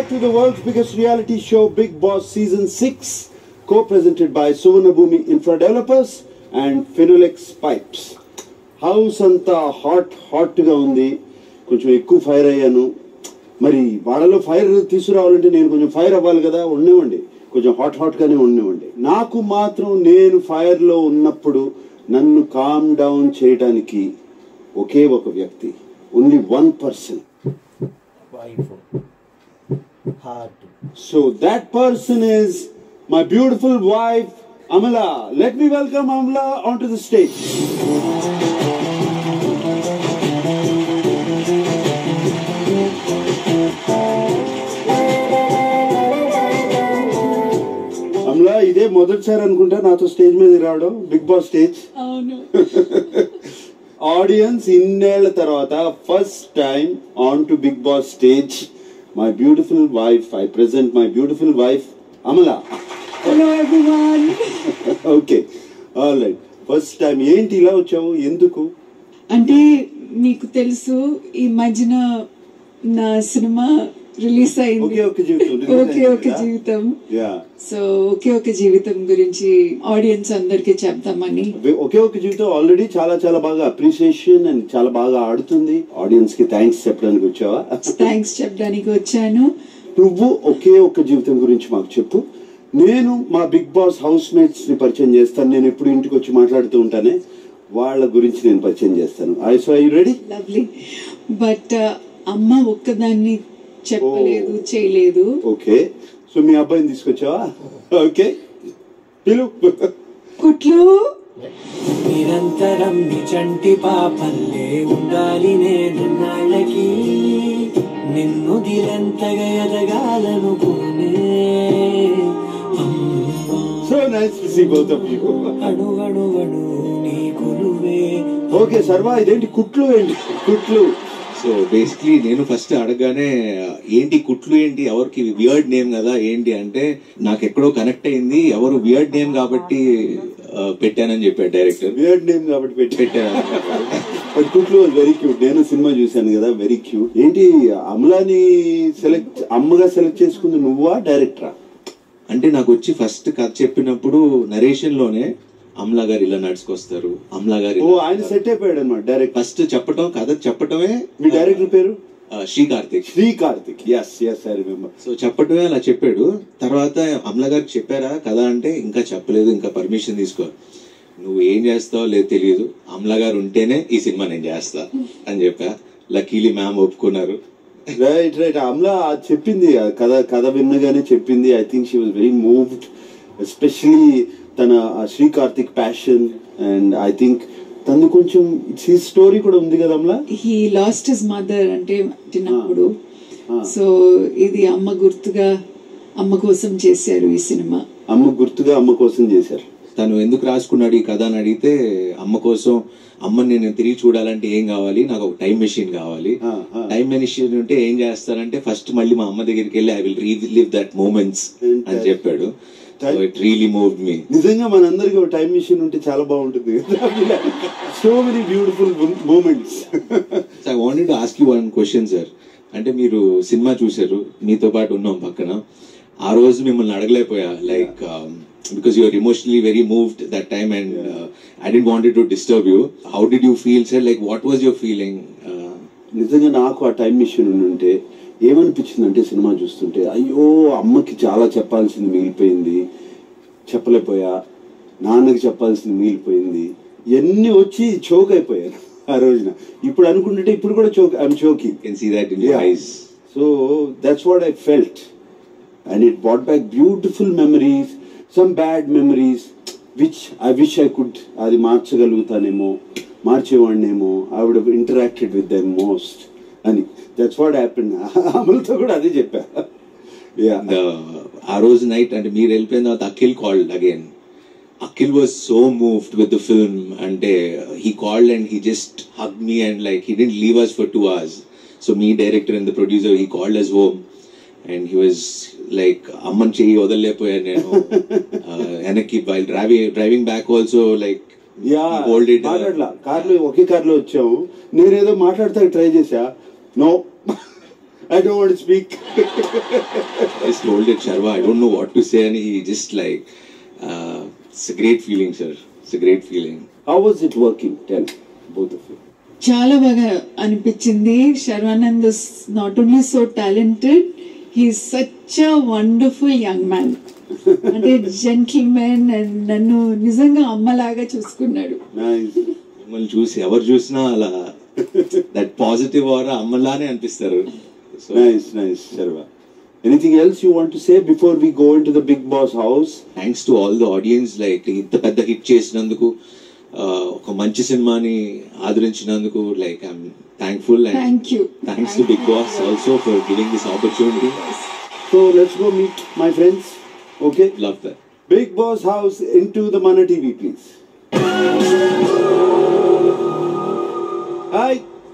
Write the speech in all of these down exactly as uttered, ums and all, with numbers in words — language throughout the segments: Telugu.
back to the world's biggest reality show, Bigg Boss Season six, co-presented by Suvarnabhumi Infra Developers and Finolex Pipes. House anta hot hot ga undi. Koncham ekku fire ayyanu. Mari vaadalo fire తీసుకురావాలంటే నేను కొంచెం ఫైర్ అవ్వాలి కదా, ఉండేవండి కొంచెం హాట్ హాట్ గానే ఉండేవండి. నాకు మాత్రం నేను ఫైర్ లో ఉన్నప్పుడు నన్ను కామ్ డౌన్ చేయడానికి ఒకే ఒక వ్యక్తి, only one person. Heart. So that person is my beautiful wife Amala. Let me welcome Amala onto the stage. Amala, ide మొదటిసారి అనుకుంటా నాతో స్టేజ్ మీద రావడం, బిగ్ బాస్ స్టేజ్. అవును. ఆడియన్స్ ఇన్నేళ్ల తర్వాత first time on to big Boss stage. My beautiful wife, I present my beautiful wife, Amala. Hello everyone. Okay, all right. First time, ఏంటి ఇలా వచ్చావు, ఎందుకు? అంటే నీకు తెలుసు ఈ మధ్యన నా సినిమా రిలీజ్ అయింది. ఒకే ఒక జీవితం. ఒకే ఒక జీవితం. యా. సో ఒకే ఒక జీవితం గురించి ఆడియన్స్ అందరికి చెప్తామని. ఒకే ఒక జీవితం ఆల్రెడీ చాలా చాలా బాగా అప్రిసియేషన్ అండ్ చాలా బాగా ఆడుతుంది. ఆడియన్స్ కి థ్యాంక్స్ చెప్పడానికి వచ్చావా? థ్యాంక్స్ చెప్పడానికి వచ్చాను. నువ్వు ఒకే ఒక జీవితం గురించి మాకు చెప్పు. నేను మా బిగ్ బాస్ హౌస్ మేట్స్ ని పరిచయం చేస్తాను. నేను ఎప్పుడు ఇంటికి వచ్చి మాట్లాడుతూ ఉంటానే, వాళ్ళ గురించి నేను పరిచయం చేస్తాను. I so I ready? Lovely. But అమ్మ ఒక్కదాన్ని చెప్పలేదు, చేయలేదు. ఓకే, సో మీ అబ్బాయిని తీసుకొచ్చావా? ఓకే, పిలు. కుట్లు నిరంతరం నిచంటి పాపల్లే ఉండాలి నేనున్నాళ్ళకి, నిన్ను దిలంతగా ఎదగాలనుకునే. So nice to see both of you. అణు అణు అణు నీ కొలువే. ఓకే సర్వా, ఇదేంటి కుట్లు? ఏంటి కుట్లు? సో బేసిక్లీ నేను ఫస్ట్ అడగగానే ఏంటి కుట్లు ఏంటి, ఎవరికి వియర్డ్ నేమ్ కదా ఏంటి అంటే, నాకు ఎక్కడో కనెక్ట్ అయింది, ఎవరు వియర్డ్ నేమ్ కాబట్టి పెట్టానని చెప్పాడు డైరెక్టర్. వియర్డ్ నేమ్ కాబట్టి పెట్టి పెట్టాను. బట్ కుట్లు వెరీ క్యూట్. నేను సినిమా చూశాను కదా, వెరీ క్యూట్. ఏంటి అమలాని సెలెక్ట్ అమ్మగా సెలెక్ట్ చేసుకుంది నువ్వా డైరెక్టరా? అంటే నాకు వచ్చి ఫస్ట్ కథ చెప్పినప్పుడు నరేషన్ లోనే అమలా గారు ఇలా నడుచుకొస్తారు, అమలా గారు ఆయన సెట్ అయిపోయాడు అనమాట డైరెక్ట్. ఫస్ట్ చెప్పటం కథ చెప్పటమే. మీ డైరెక్టర్ పేరు? Shri Karthik. Shri Karthik, yes yes I remember. So చెప్పటమే అలా చెప్పాడు. తర్వాత అమలా గారికి చెప్పారా కదా అంటే, ఇంకా చెప్పలేదు, ఇంకా పర్మిషన్ తీసుకో, నువ్వు ఏం చేస్తావో లేదు తెలియదు, అమలా గారు ఉంటేనే ఈ సినిమా నేను చేస్తా అని చెప్పా. లక్కీలీ మ్యామ్ ఒప్పుకున్నారు. Right right. అమలా చెప్పింది కథ కథ విన్నగానే చెప్పింది. I think she was very moved, especially తన Shri Karthik passion. And I think తను కొంచెం హిస్ స్టోరీ కూడా ఉంది కదా Amala. He lost his mother అంటే చిన్నప్పుడు. సో ఇది అమ్మ గుర్తుగా, అమ్మ కోసం చేశారు ఈ సినిమా. అమ్మ గుర్తుగా, అమ్మ కోసం చేశారు. తను ఎందుకు రాసుకున్నాడు ఈ కథ అని అడిగితే, అమ్మ కోసం, అమ్మని నేను తిరిగి చూడాలంటే ఏం కావాలి, నాకు ఒక టైం మెషిన్ కావాలి. టైం మెషిన్ ఉంటే ఏం చేస్తానంటే, ఫస్ట్ మళ్ళీ మా అమ్మ దగ్గరికి వెళ్ళి I will relive that moments అని చెప్పాడు. It really moved me. నిజంగా మనందరికి ఒక టైం మెషిన్ ఉంటే చాలా బాగుంటుంది. So many beautiful moments. I wanted to ask you one question sir. అంటే మీరు సినిమా చూసారు, మీతో పాటు ఉన్నాం పక్కన. ఆ రోజు మిమ్మల్ని అడగలేకపోయా, like because you are emotionally very moved that time and yeah. uh, I didn't want to disturb you. How did you feel, sir? Like what was your feeling? నిజంగా నాకు ఆ టైం మిషన్ ఉంటే ఏమనిపించింది అంటే, సినిమా చూస్తుంటే అయ్యో అమ్మకి చాలా చెప్పాల్సింది మిగిలిపోయింది, చెప్పలేకపోయా, నాన్నకి చెప్పాల్సింది మిగిలిపోయింది, ఇవన్నీ వచ్చి చోక్ అయిపోయాను ఆ రోజున. ఇప్పుడు అనుకుంటుంటే ఇప్పుడు కూడా choke, I'm choking. Can see that in your eyes. So that's what I felt and it brought back beautiful memories. Some bad memories which I wish I could అది మార్చగలుగుతానేమో, మార్చేవాడినేమో, I would have interacted with them most అని. That's what happened. అమలతో కూడా అదే చెప్పా. ఆ రోజు నైట్ అంటే మీరు వెళ్ళిపోయిన తర్వాత Akhil called again. Akhil was so moved with the film. అంటే he called and he just hug me and like he didn't leave us for two hours. So me, director and the producer, he called us home and he was like, అమ్మని చెయ్యి వదలలేకపోయాను నేను వెనక్కి. While driving driving back also like మాట్లాడలా. కార్లో ఒకే కార్లో వచ్చాము, నేనేదో మాట్లాడతా ట్రై చేసా, no I don't want to speak. I just told it, Sharva, I don't know what to say, and he just like, uh, it's a great feeling, sir. It's a great feeling. How was it working? Tell both of you. చాలా బాగా అనిపించింది. Sharwanand not only so talented, he such a wonderful young man. అంటే జెంటిల్మెన్, అండ్ నన్ను నిజంగా అమ్మలాగా చూసుకున్నాడు. Nice. మిమ్మల్ని చూసి ఎవరు చూసినా అలా దట్ పాజిటివ్ ఆర్ అమ్మలానే అనిపిస్తారు. So, Nice, nice, Sharva. Anything else you want to say before we go into the Big Boss house? Thanks to all the audience, like ఇంత పెద్ద హిట్ చేసినందుకు, ఒక మంచి సినిమాని ఆదరించినందుకు, like I'm thankful. And thank you. Thanks to big Boss also for giving this opportunity. So let's go meet my friends. Okay? Love that. Big Boss house into the Mana T V, please. Hi.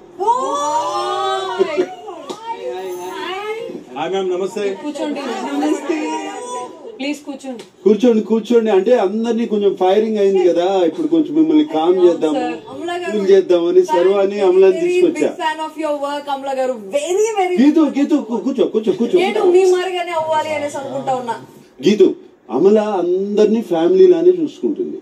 Hi ma'am, నమస్తే. కూర్చోండి. నమస్తే. ప్లీజ్ కూర్చోండి. కూర్చోండి కూర్చోండి అంటే అందరినీ కొంచెం ఫైరింగ్ అయింది కదా, ఇప్పుడు కొంచెం మిమ్మల్ని కామ్ చేద్దాము, కూల్ చేద్దామని సర్వాని అమలాన్ని తీసుకొచ్చా. Fan of your work Amala garu. Very very Geethu Geethu కూర్చో కూర్చో కూర్చో. నేను మీ మారిగానే అవ్వాలి అనేసి అనుకుంటా ఉన్నా. గీతు, అమల అందరినీ ఫ్యామిలీ లానే చూసుకుంటుంది,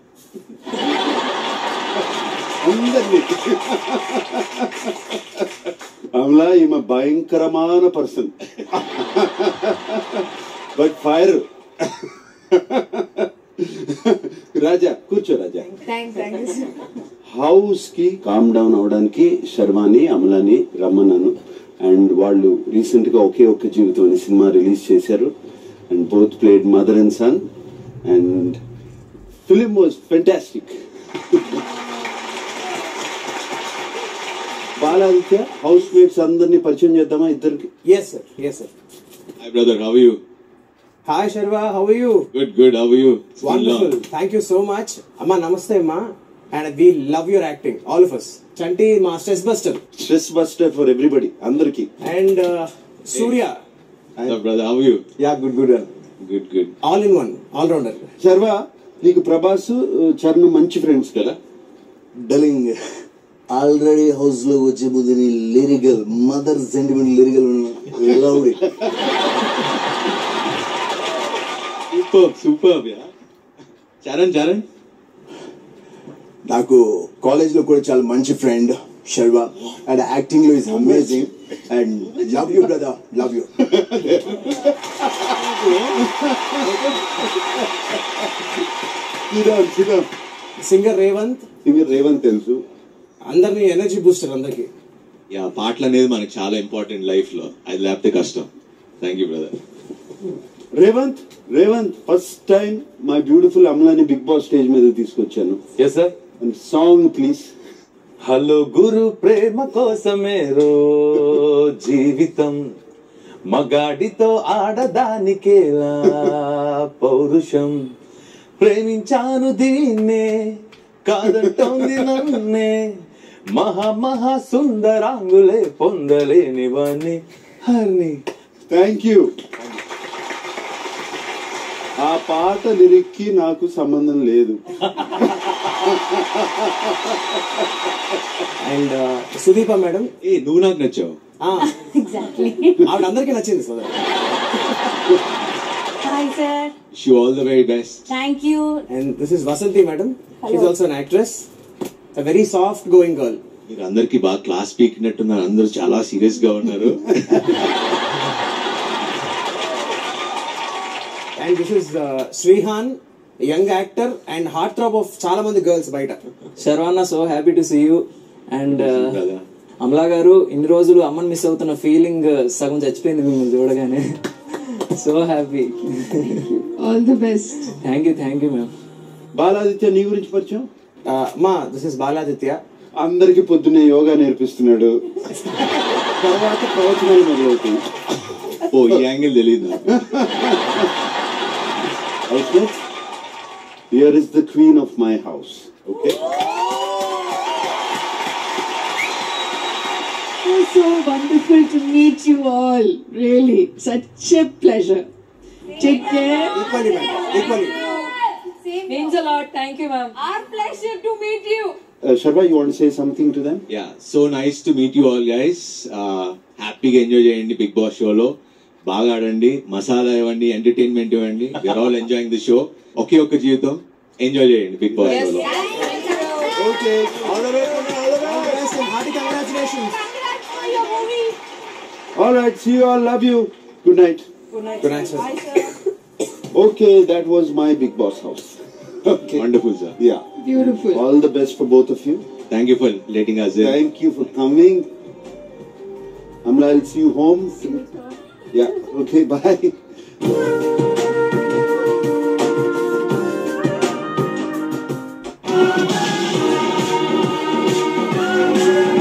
అందరినీ. అమలా ఈమె భయంకరమైన పర్సన్, బట్ ఫైర్. రాజా కూర్చో. రాజా, హౌస్ కి కామ్ డౌన్ అవడానికి శర్వాని అమలాని రమ్మన్నాను. అండ్ వాళ్ళు రీసెంట్ గా ఒకే ఒక్క జీవితం అనే సినిమా రిలీజ్ చేశారు. And both played mother and son, and film was fantastic. Baladitya, housemates అందరినీ పరిచయం చేద్దామా ఇద్దరికి? Yes sir, yes sir. Hi brother, how are you? Hi Sharva, how are you? Good, good. How are you? It's been Wonderful. long. Thank you so much. Amma, namaste Amma. And we love your acting, all of us. Chanti, ma stress buster. Stress buster for everybody, అందరికి. And uh, Surya. Hello brother, how are you? Yeah, good, good. Good, good. All in one, all rounder. Sharwa, నీకు ప్రభాస్ చరణ్ మంచి ఫ్రెండ్స్ కదా? డలింగ్ ఆల్రెడీ హౌస్ లో వచ్చే బుద్ధిని lyrical mother sentiment lyrical lovely. Superb, superb, yeah. Charan, Charan. నాకు కాలేజ్ లో కూడా చాలా మంచి ఫ్రెండ్ శర్వ, అండ్ యాక్టింగ్ లో is amazing, and love you brother, love you. Sriram, Sriram. Singer Revanth. Singer Revanth తెలుసు. అందరినీ ఎనర్జీ బూస్టర్ అందరికి. యా, పాటలు అనేది మనకి చాలా ఇంపార్టెంట్ లైఫ్ లో, అది లేకపోతే కష్టం. Thank you brother. Revanth, Revanth first time my beautiful అమలాని బిగ్ బాస్ స్టేజ్ మీద తీసుకొచ్చాను. Yes sir. Song please. Hello గురు, ప్రేమ కోసమే రో జీవితం, మగాడితో ఆడదానికేలా పౌరుషం, ప్రేమించాను దీన్నే కాదంటోంది నన్నే, మహా మహా సుందరాంగులే పొందలేని వాణ్ణి హర్ని. Thank you. ఆ పాట లిరిక్ కి నాకు సంబంధం లేదు. And Sudeepa madam. ఏ, నువ్వు నాకు నచ్చావు. ఎగ్జాక్ట్లీ. ఆవిడ అందరికీ నచ్చింది sir. Hi sir. Wish you all the very best. Thank you. And this is Vasanthi madam. She also an actress, a very soft going girl. మీరు అందరికి బాగా క్లాస్ పీకినట్టున్నారు, అందరూ చాలా సీరియస్ గా ఉన్నారు. And this is uh, Srihan, a young actor and heartthrob of చాలా మంది గర్ల్స్ బయట. శర్వానా, so happy to see you. And brother. Amala garu, ఇన్ని రోజులు అమ్మని మిస్ అవుతున్న ఫీలింగ్ సగం చచ్చిపోయింది మిమ్మల్ని చూడగానే. So happy. All the best. Thank you, thank you ma'am. Baladitya, నీ గురించి పరిచయం? మా దిస్ ఇస్ బాలాదిత్య. అందరికి పొద్దున్నే యోగా నేర్పిస్తున్నాడు, తర్వాత ప్రవచనాలు మొదలవుతాయి. ఓ, ఈ యాంగిల్ తెలియదు. Here is the queen of my house. Okay. Oh, so wonderful to meet you all. Really, such a pleasure. Take care. Equally, ma'am. Equally. Means a lot. Thank you, ma'am. Our pleasure to meet you. Uh, Sharva, you want to say something to them? Yeah, so nice to meet you all guys. Uh, హ్యాపీగా ఎంజాయ్ చేయండి బిగ్ బాస్ షోలో. బాగా ఆడండి, మసాలా ఇవ్వండి, ఎంటర్టైన్మెంట్ ఇవ్వండి. We're all enjoying the show. Oke Oka Jeevitham, enjoy చేయండి బిగ్ బాస్ షోలో. Okay, all the way from all the way. Congrats and hearty congratulations. All right, see you all. Love you. Good night. Good night, sir. Okay, that was my Big Boss house. Okay. Wonderful, sir. Yeah. Beautiful. All the best for both of you. Thank you for letting us in. Thank you for coming. Amla, I'll see you home. Yeah. Okay, bye.